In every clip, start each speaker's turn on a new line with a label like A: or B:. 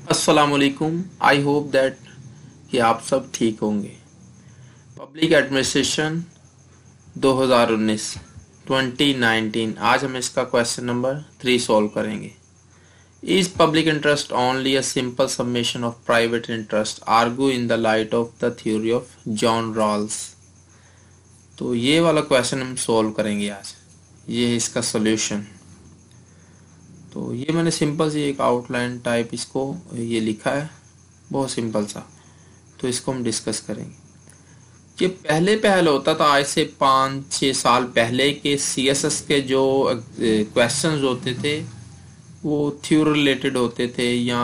A: अस्सलाम वालेकुम। I hope that कि आप सब ठीक होंगे। पब्लिक एडमिनिस्ट्रेशन 2019 2019 आज हम इसका क्वेश्चन नंबर 3 सॉल्व करेंगे। Is public interest only a simple summation of private interest argue in the light of the theory of John Rawls. तो ये वाला क्वेश्चन हम सॉल्व करेंगे आज। ये है इसका सोल्यूशन। तो ये मैंने सिंपल सी एक आउटलाइन टाइप इसको ये लिखा है, बहुत सिंपल सा। तो इसको हम डिस्कस करेंगे। ये पहले होता था, आज से 5-6 साल पहले के सीएसएस के जो क्वेश्चंस होते थे वो थ्योरी रिलेटेड होते थे, या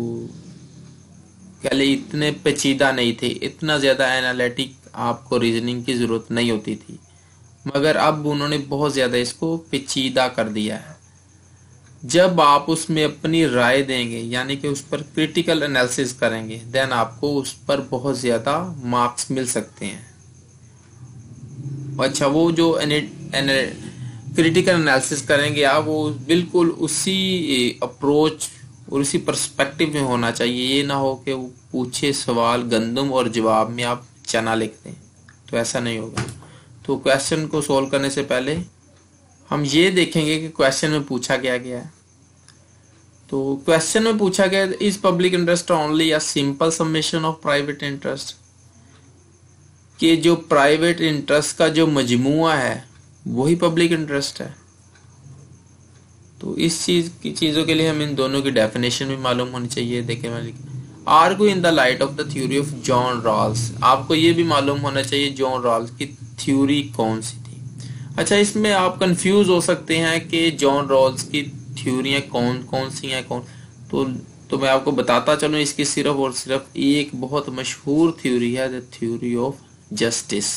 A: पहले इतने पेचीदा नहीं थे, इतना ज़्यादा एनालिटिक आपको रीजनिंग की ज़रूरत नहीं होती थी। मगर अब उन्होंने बहुत ज़्यादा इसको पेचीदा कर दिया है। जब आप उसमें अपनी राय देंगे, यानी कि उस पर क्रिटिकल एनालिसिस करेंगे, देन आपको उस पर बहुत ज़्यादा मार्क्स मिल सकते हैं। अच्छा, वो जो क्रिटिकल एनालिसिस करेंगे आप, वो बिल्कुल उसी अप्रोच और उसी पर्सपेक्टिव में होना चाहिए। ये ना हो कि वो पूछे सवाल गंदम और जवाब में आप चना लिख दें, तो ऐसा नहीं होगा। तो क्वेश्चन को सोल्व करने से पहले हम ये देखेंगे कि क्वेश्चन में पूछा क्या गया है। तो क्वेश्चन में पूछा गया, is public interest only a simple summation of private interest, कि जो प्राइवेट इंटरेस्ट का जो मजमुआ है वही पब्लिक इंटरेस्ट है। तो इस चीजों के लिए हम इन दोनों की डेफिनेशन भी मालूम होनी चाहिए। देखें, मैं argue in the light of the theory of John Rawls. आपको ये भी मालूम होना चाहिए जॉन रॉल्स की थ्योरी कौन सी थी। अच्छा, इसमें आप कंफ्यूज हो सकते हैं कि जॉन रॉल्स की थ्योरियां कौन कौन सी हैं, तो मैं आपको बताता चलूं, इसकी सिर्फ और सिर्फ एक बहुत मशहूर थ्योरी है, द थ्योरी ऑफ जस्टिस।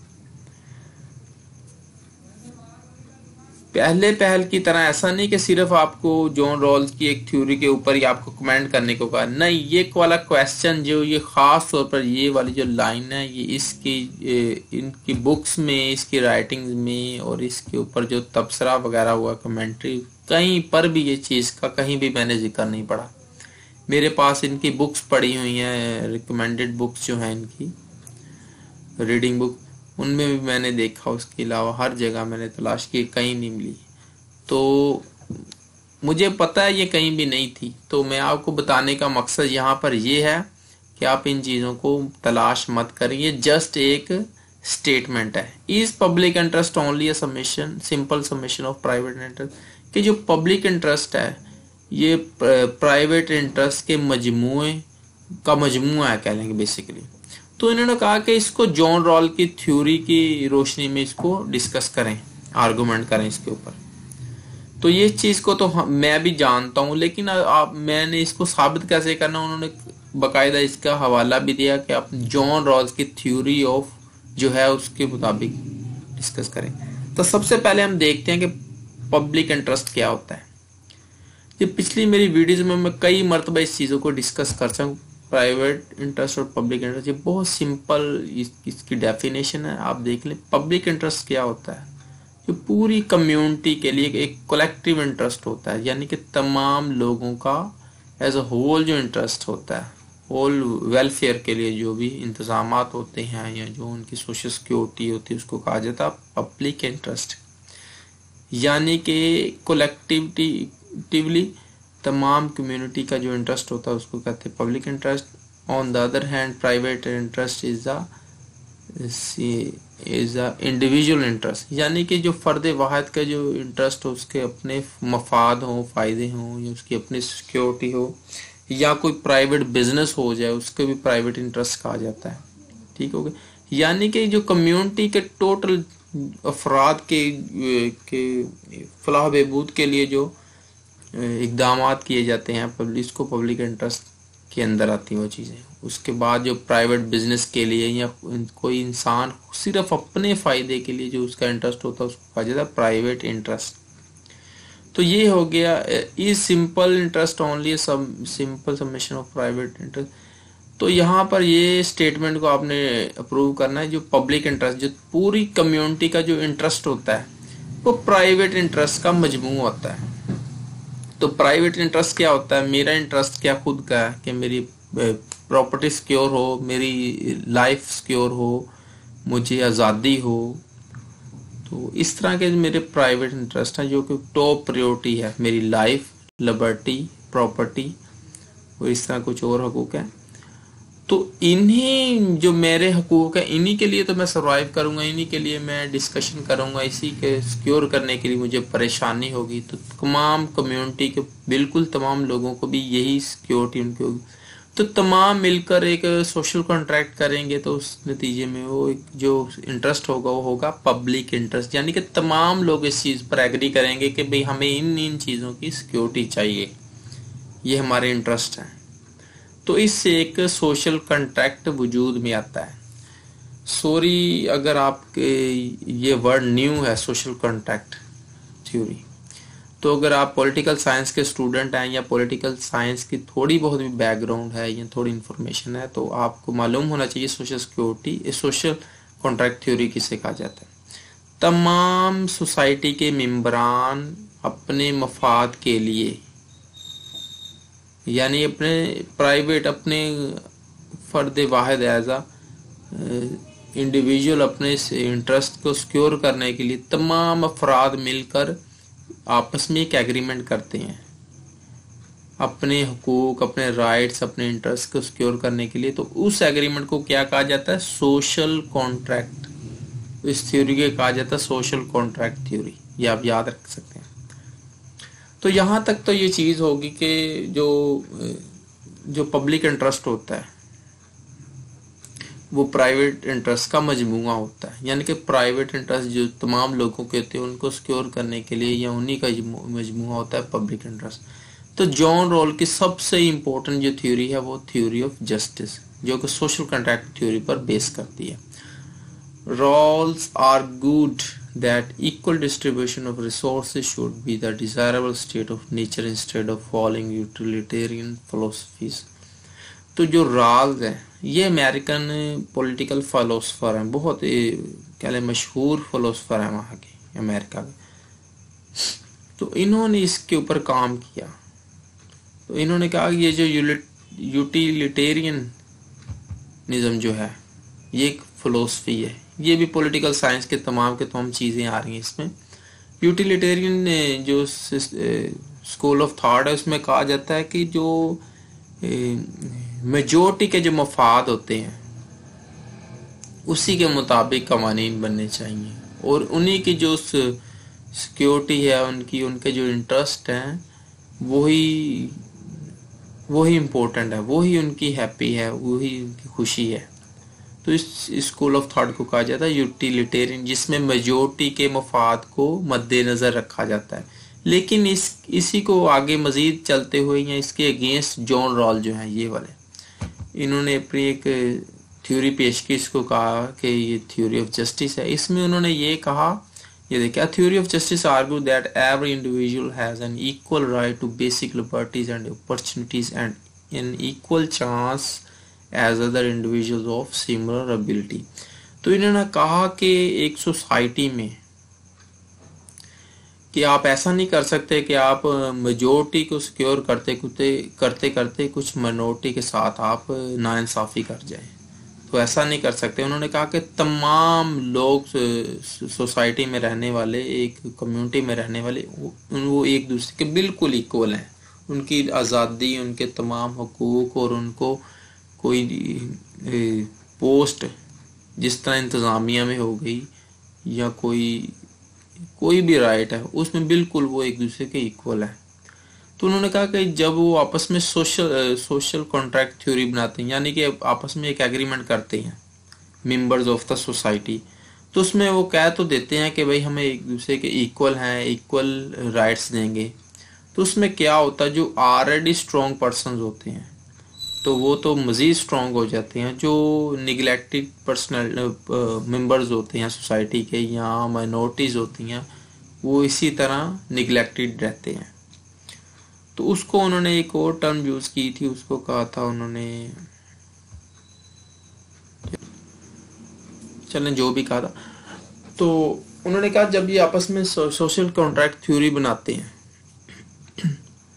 A: पहल की तरह ऐसा नहीं कि सिर्फ आपको जॉन रॉल्स की एक थ्योरी के ऊपर ही आपको कमेंट करने को कहा, नहीं। ये वाला क्वेश्चन जो ये खास तौर पर ये वाली जो लाइन है, ये इनकी बुक्स में, इसकी राइटिंग्स में और इसके ऊपर जो तबसरा वगैरह हुआ, कमेंट्री, कहीं पर भी ये चीज़ का कहीं भी मैंने जिक्र नहीं पढ़ा। मेरे पास इनकी बुक्स पड़ी हुई हैं, रिकमेंडेड बुक्स जो हैं इनकी रीडिंग बुक, उनमें भी मैंने देखा। उसके अलावा हर जगह मैंने तलाश की, कहीं नहीं मिली। तो मुझे पता है ये कहीं भी नहीं थी। तो मैं आपको बताने का मकसद यहाँ पर ये है कि आप इन चीज़ों को तलाश मत करिए। जस्ट एक स्टेटमेंट है, is public interest only a summation, simple summation of private interest, कि जो पब्लिक इंटरेस्ट है ये प्राइवेट इंटरेस्ट के मजमुआ है, कह लेंगे बेसिकली। तो इन्होंने कहा कि इसको जॉन रॉल की थ्योरी की रोशनी में इसको डिस्कस करें, आर्गुमेंट करें इसके ऊपर। तो ये चीज़ को तो मैं भी जानता हूँ, लेकिन मैंने इसको साबित कैसे करना, उन्होंने बाकायदा इसका हवाला भी दिया कि आप जॉन रॉल्स की थ्योरी ऑफ जो है उसके मुताबिक डिस्कस करें। तो सबसे पहले हम देखते हैं कि पब्लिक इंटरेस्ट क्या होता है। ये पिछली मेरी वीडियोज में मैं कई मरतबा इस चीज़ों को डिस्कस कर सकूँ, प्राइवेट इंटरेस्ट और पब्लिक इंटरेस्ट। ये बहुत सिंपल इसकी डेफिनेशन है, आप देख लें। पब्लिक इंटरेस्ट क्या होता है, जो पूरी कम्युनिटी के लिए एक कलेक्टिव इंटरेस्ट होता है, यानी कि तमाम लोगों का एज अ होल जो इंटरेस्ट होता है, होल वेलफेयर के लिए जो भी इंतजामात होते हैं या जो उनकी सोशल सिक्योरिटी होती है, उसको कहा जाता है पब्लिक इंटरेस्ट। यानी कि कोलेक्टिवली तमाम कम्युनिटी का जो इंटरेस्ट होता है उसको कहते हैं public interest. On the other hand private interest is a individual interest, यानी कि जो फर्द वाहिद का जो इंटरेस्ट हो, उसके अपने मफाद हो, फ़ायदे हों, या उसकी अपनी सिक्योरिटी हो, या कोई प्राइवेट बिजनेस हो जाए, उसको भी प्राइवेट इंटरेस्ट कहा जाता है। ठीक हो गया। यानी कि जो कम्युनिटी के टोटल अफराद के फलाह बहबूद के लिए जो इक़दामात किए जाते हैं, इसको पब्लिक इंटरेस्ट के अंदर आती हैं वो चीज़ें। उसके बाद जो प्राइवेट बिजनेस के लिए या कोई इंसान सिर्फ अपने फ़ायदे के लिए जो उसका इंटरेस्ट होता है, उसको कहा जाता है प्राइवेट इंटरेस्ट। तो ये हो गया, is simple interest only simple summation of private interest. तो यहाँ पर ये स्टेटमेंट को आपने अप्रूव करना है, जो पब्लिक इंटरेस्ट, जो पूरी कम्युनिटी का जो इंटरेस्ट होता है, वो प्राइवेट इंटरेस्ट का मजमू होता है। तो प्राइवेट इंटरेस्ट क्या होता है? मेरा इंटरेस्ट क्या खुद का है कि मेरी प्रॉपर्टी सिक्योर हो, मेरी लाइफ सिक्योर हो, मुझे आज़ादी हो। तो इस तरह के मेरे प्राइवेट इंटरेस्ट हैं जो कि टॉप प्रायोरिटी है। मेरी लाइफ, लिबर्टी, प्रॉपर्टी और इस तरह कुछ और हकूक हैं। तो इन्हीं जो मेरे हकूक हैं, इन्हीं के लिए तो मैं सर्वाइव करूंगा, इन्हीं के लिए मैं डिस्कशन करूंगा। इसी के सिक्योर करने के लिए मुझे परेशानी होगी तो तमाम कम्युनिटी के बिल्कुल तमाम लोगों को भी यही सिक्योरिटी उनकी होगी। तो तमाम मिलकर एक सोशल कॉन्ट्रैक्ट करेंगे तो उस नतीजे में वो एक जो इंटरेस्ट होगा वो होगा पब्लिक इंटरेस्ट, यानी कि तमाम लोग इस चीज़ पर एग्री करेंगे कि भाई हमें इन चीज़ों की सिक्योरिटी चाहिए, ये हमारे इंटरेस्ट हैं। तो इससे एक सोशल कॉन्ट्रैक्ट वजूद में आता है। सॉरी अगर आपके ये वर्ड न्यू है, सोशल कॉन्ट्रैक्ट थ्योरी, तो अगर आप पॉलिटिकल साइंस के स्टूडेंट हैं या पॉलिटिकल साइंस की थोड़ी बहुत भी बैकग्राउंड है या थोड़ी इन्फॉर्मेशन है तो आपको मालूम होना चाहिए social security, social contract theory किसे कहा जाता है। तमाम सोसाइटी के मेंबरान अपने मफाद के लिए, यानी अपने प्राइवेट, अपने फ़र्द वाहिद एज आ इंडिविजुअल अपने इंटरेस्ट को सिक्योर करने के लिए तमाम अफराद मिलकर आपस में एक एग्रीमेंट करते हैं अपने हुकूक, अपने राइट्स, अपने इंटरेस्ट को सिक्योर करने के लिए। तो उस एग्रीमेंट को क्या कहा जाता है? Social contract. इस थ्योरी को कहा जाता है सोशल कॉन्ट्रैक्ट थ्योरी, ये आप याद रख सकते हैं। तो यहाँ तक तो ये चीज़ होगी कि जो पब्लिक इंटरेस्ट होता है वो प्राइवेट इंटरेस्ट का मजमूआ होता है, यानी कि प्राइवेट इंटरेस्ट जो तमाम लोगों के होते हैं उनको सिक्योर करने के लिए या उन्हीं का मजमूआ होता है पब्लिक इंटरेस्ट। तो जॉन रॉल की सबसे इम्पोर्टेंट जो थ्योरी है वो थ्योरी ऑफ जस्टिस, जो कि सोशल कॉन्ट्रैक्ट थ्योरी पर बेस करती है। Rawls argued that equal distribution of resources should be the desirable state of nature instead of following utilitarian philosophies। तो जो रॉल्स हैं ये अमेरिकन पॉलिटिकल फिलोसफर हैं, बहुत क्या ले मशहूर फिलोसफर हैं वहाँ के, अमेरिका के। तो इन्होंने इसके ऊपर काम किया। तो इन्होंने कहा कि ये जो यूटिलिटेरियनिज्म जो है ये एक फिलोसफी है, ये भी पॉलिटिकल साइंस के तमाम चीज़ें आ रही हैं इसमें। यूटिलिटेरियन जो स्कूल ऑफ थॉट है उसमें कहा जाता है कि जो मेजॉरिटी के जो मफाद होते हैं उसी के मुताबिक कवानीन बनने चाहिए और उन्हीं की जो सिक्योरिटी है, उनके जो इंटरेस्ट हैं वही इम्पोर्टेंट है, वही उनकी हैप्पी है, वही उनकी खुशी है। तो इस स्कूल ऑफ थॉट को कहा जाता है यूटिलिटेरियन, जिसमें मेजॉरिटी के मफाद को मद्देनज़र रखा जाता है। लेकिन इसी को आगे मज़ीद चलते हुए या इसके अगेंस्ट जॉन रॉल जो है ये वाले, इन्होंने अपनी एक थ्योरी पेश की, इसको कहा कि ये थ्योरी ऑफ जस्टिस है। इसमें उन्होंने ये कहा, ये देखिए, theory of justice argue that every individual has an equal right to basic liberties and opportunities and an equal chance as other individuals of similar ability. तो इन्होंने कहा कि एक सोसाइटी में कि आप ऐसा नहीं कर सकते कि आप मेजॉरिटी को सिक्योर करते कुछ माइनॉरिटी के साथ आप नाइंसाफ़ी कर जाएं, तो ऐसा नहीं कर सकते। उन्होंने कहा कि तमाम लोग सोसाइटी में रहने वाले, एक कम्युनिटी में रहने वाले, वो एक दूसरे के बिल्कुल इक्वल हैं। उनकी आज़ादी, उनके तमाम हुकूक और उनको कोई पोस्ट जिस तरह इंतज़ामिया में हो गई या कोई भी राइट है उसमें बिल्कुल वो एक दूसरे के इक्वल है। तो उन्होंने कहा कि जब वो आपस में सोशल कॉन्ट्रैक्ट थ्योरी बनाते हैं, यानी कि आपस में एक एग्रीमेंट करते हैं मेंबर्स ऑफ द सोसाइटी, तो उसमें वो कह तो देते हैं कि भाई हमें एक दूसरे के इक्वल हैं, इक्वल राइट्स देंगे। तो उसमें क्या होता है, जो ऑलरेडी स्ट्रॉन्ग पर्सनस होते हैं तो वो तो मज़ीद स्ट्रॉन्ग हो जाते हैं, जो निगलेक्टेड पर्सनल मेंबर्स होते हैं सोसाइटी के या माइनॉरिटीज़ होती हैं वो इसी तरह निगलेक्टेड रहते हैं। तो उसको उन्होंने एक और टर्म यूज़ की थी, उसको कहा था उन्होंने, चलें जो भी कहा था, तो उन्होंने कहा जब ये आपस में सोशल कॉन्ट्रैक्ट थ्योरी बनाते हैं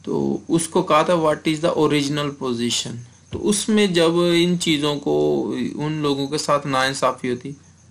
A: تو اس کو کہا تھا what is the original position. تو اس میں جب ان چیزوں کو ان لوگوں کے ساتھ ناانصافی ہوتی.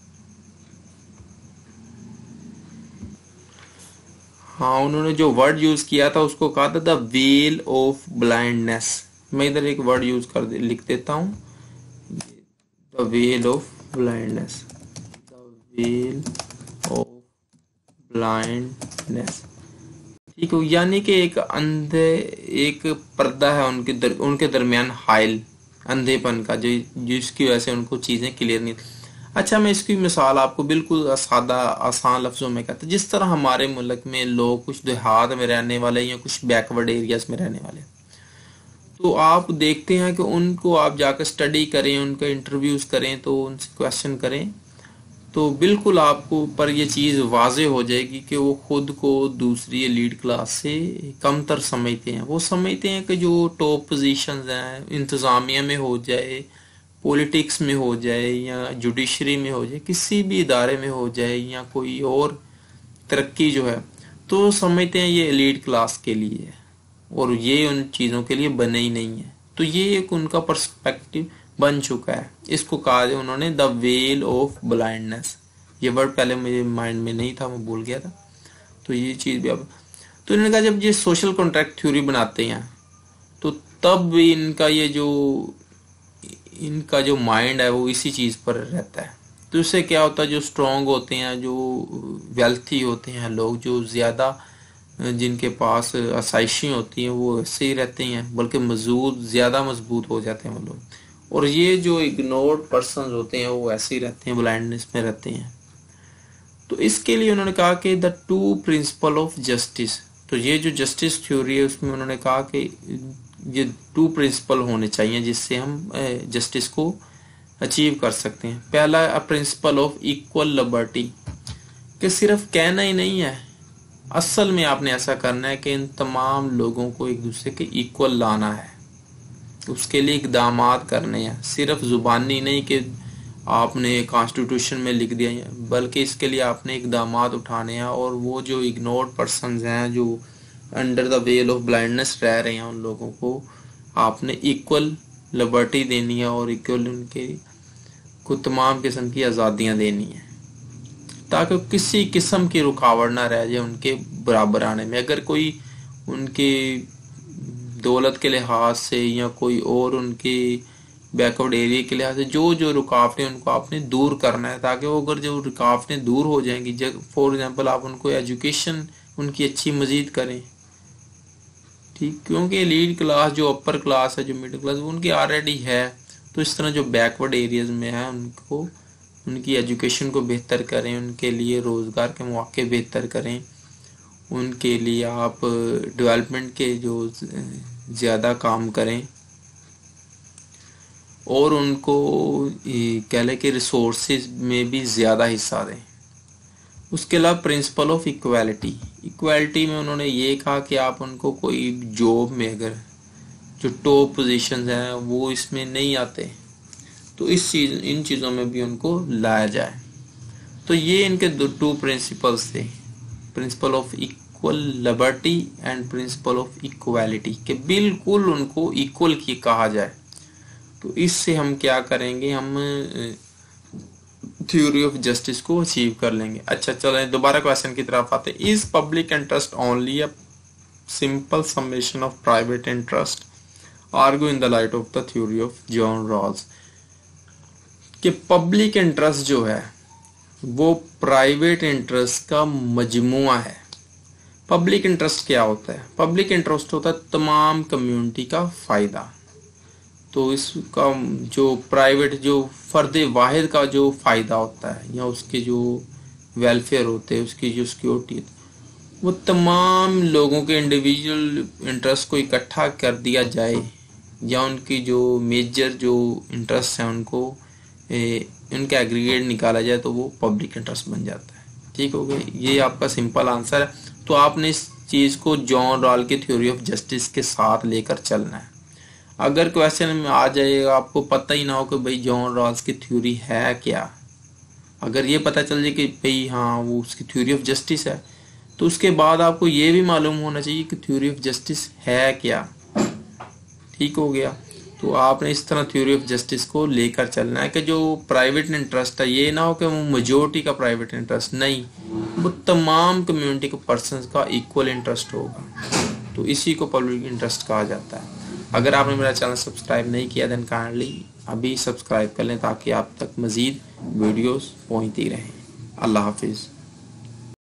A: ہاں انہوں نے جو ورڈ یوز کیا تھا اس کو کہا تھا دا ویل آف بلائنڈنیس. میں ادھر ایک ورڈ یوز لکھ دیتا ہوں, the veil of blindness, the veil of blindness. ٹھیک ہے, یعنی کہ ایک اندھے ایک پردہ ہے ان کے درمیان حائل اندھے پن کا, جس کی وجہ سے ان کو چیزیں کلیئر نہیں. اچھا میں اس کی مثال آپ کو بالکل سادہ آسان لفظوں میں کہتا ہوں. جس طرح ہمارے ملک میں لوگ کچھ دیہات میں رہنے والے یا کچھ بیکورڈ ایریاز میں رہنے والے, تو آپ دیکھتے ہیں کہ ان کو آپ جا کر اسٹڈی کریں, ان کا انٹرویوز کریں, تو ان سے کویشچن کریں, تو بالکل آپ کو پر یہ چیز واضح ہو جائے گی کہ وہ خود کو دوسری ایلیٹ کلاس سے کم تر سمجھتے ہیں. وہ سمجھتے ہیں کہ جو ٹاپ پوزیشنز ہیں انتظامیہ میں ہو جائے, پولیٹکس میں ہو جائے, یا جوڈیشری میں ہو جائے, کسی بھی ادارے میں ہو جائے, یا کوئی اور ترقی جو ہے, تو سمجھتے ہیں یہ ایلیٹ کلاس کے لیے ہے اور یہ ان چیزوں کے لیے بنے ہی نہیں ہے. تو یہ ایک ان کا پرسپیکٹو بن چکا ہے. اس کو کہا ہے انہوں نے دا ویل آف بلائنڈنس. یہ ورڈ پہلے میرے مائنڈ میں نہیں تھا, میں بھول گیا تھا. تو یہ چیز بھی اب تو انہوں نے کہا جب یہ سوشل کانٹریکٹ تھیوری بناتے ہیں تو تب بھی ان کا جو مائنڈ ہے وہ اسی چیز پر رہتا ہے. تو اس سے کیا ہوتا ہے, جو اسٹرانگ ہوتے ہیں, جو ویلتھی ہوتے ہیں لوگ, جو زیادہ جن کے پاس آسائشیں ہوتی ہیں, وہ ایسے ہی رہتے ہیں, بلکہ زیادہ مضبوط ہو جاتے ہیں وہ لوگ. اور یہ جو اگنورڈ پرسنز ہوتے ہیں وہ ایسے ہی رہتے ہیں, بلائنڈنس میں رہتے ہیں. تو اس کے لیے انہوں نے کہا کہ the two principle of justice. تو یہ جو جسٹس تھیوری ہے اس میں انہوں نے کہا کہ یہ 2 پرنسپل ہونے چاہیے جس سے ہم جسٹس کو اچیو کر سکتے ہیں. پہلا پرنسپل آف ایکول لبرٹی, کہ صرف کہنا ہی نہیں ہے, اصل میں آپ نے ایسا کرنا ہے کہ ان تمام لوگوں کو ایک دوسرے کے ایکول لانا ہے. اس کے لیے اقدامات کرنے ہیں, صرف زبانی نہیں کہ آپ نے کانسٹیٹیوشن میں لکھ دیا, بلکہ اس کے لیے آپ نے اقدامات اٹھانے ہیں. اور وہ جو اگنورڈ پرسنز ہیں, جو under the veil of blindness رہ رہے ہیں, ان لوگوں کو آپ نے ایکول لبرٹی دینی ہے اور ایکول ان کے کو تمام قسم کی آزادیاں دینی ہیں, تاکہ کسی قسم کی رکاوٹ نہ رہ جائے ان کے برابر آنے میں. اگر کوئی ان کے دولت کے لحاظ سے یا کوئی اور ان کے بیکورڈ ایریا کے لحاظ سے جو رکاوٹیں ان کو آپ نے دور کرنا ہے, تاکہ وہ اگر جو رکاوٹیں دور ہو جائیں گی, فور ایگزامپل آپ ان کو ایجوکیشن ان کی اچھی مزید کریں, ٹھیک, کیونکہ لیڈ کلاس جو اپر کلاس ہے, جو مڈل کلاس, ان کی آلریڈی ہے. تو اس طرح جو بیکورڈ ایریاز میں ہے ان کی ایجوکیشن کو بہتر کریں, ان کے لیے روزگار کے مواقع بہتر کریں, ان کے لیے آپ ڈیولپمنٹ کے جو زیادہ کام کریں, اور ان کو کہہ لیں کہ ریسورسز میں بھی زیادہ حصہ دیں. اس کے علاوہ پرنسپل آف ایکویلٹی میں انہوں نے یہ کہا کہ آپ ان کو کوئی جاب میں اگر جو ٹاپ پوزیشنز ہیں وہ اس میں نہیں آتے, تو ان چیزوں میں بھی ان کو لایا جائے. تو یہ ان کے 2 پرنسپلز تھے, principle of equal liberty and principle of equality, کہ بالکل ان کو ایکول کی کہا جائے. تو اس سے ہم کیا کریں گے, ہم تھیوری آف جسٹس کو اچیو کر لیں گے. اچھا چلیں دوبارہ کویشچن کی طرف آتے ہیں. Is public interest only a simple summation of private interest, argue in the light of the theory of John Rawls. کہ پبلک انٹرسٹ جو ہے وہ پرائیویٹ انٹرسٹ کا مجموعہ ہے. پبلک انٹرسٹ کیا ہوتا ہے؟ پبلک انٹرسٹ ہوتا ہے تمام کمیونٹی کا فائدہ. تو اس کا جو پرائیویٹ جو فرد واحد کا جو فائدہ ہوتا ہے یا اس کے جو ویلفیئر ہوتے ہیں, اس کی جو سیکیورٹی, وہ تمام لوگوں کے انڈیویجول انٹرسٹ کو اکٹھا کر دیا جائے, یا ان کی جو میجر جو انٹرسٹ ہیں ان کو ان کا ایگریگیٹ نکالا جائے, تو وہ پبلک انٹرسٹ بن جاتا ہے. ٹھیک ہو گیا, یہ آپ کا سمپل آنسر ہے. تو آپ نے اس چیز کو جان رال کی تھیوری آف جسٹس کے ساتھ لے کر چلنا ہے. اگر کویشچن میں آ جائے گا آپ کو پتہ ہی نہ ہو کہ بھئی جان رالز کی تھیوری ہے کیا, اگر یہ پتہ چل جائے کہ بھئی ہاں وہ اس کی تھیوری آف جسٹس ہے, تو اس کے بعد آپ کو یہ بھی معلوم ہونا چاہیے کہ تھیوری آف جسٹس ہے کیا. ٹھیک ہو گیا. تو آپ نے اس طرح تھیوری آف جسٹس کو لے کر چلنا ہے کہ جو پرائیویٹ انٹرسٹ ہے یہ نہ ہو کہ وہ میجورٹی کا پرائیویٹ انٹرسٹ نہیں، وہ تمام کمیونٹی کے پرسنز کا ایکول انٹرسٹ ہوگا. تو اسی کو پبلک انٹرسٹ کہا جاتا ہے. اگر آپ نے میرا چینل سبسکرائب نہیں کیا دین کائنڈلی ابھی سبسکرائب کر لیں تاکہ آپ تک مزید ویڈیوز پہنچتی رہیں. اللہ حافظ.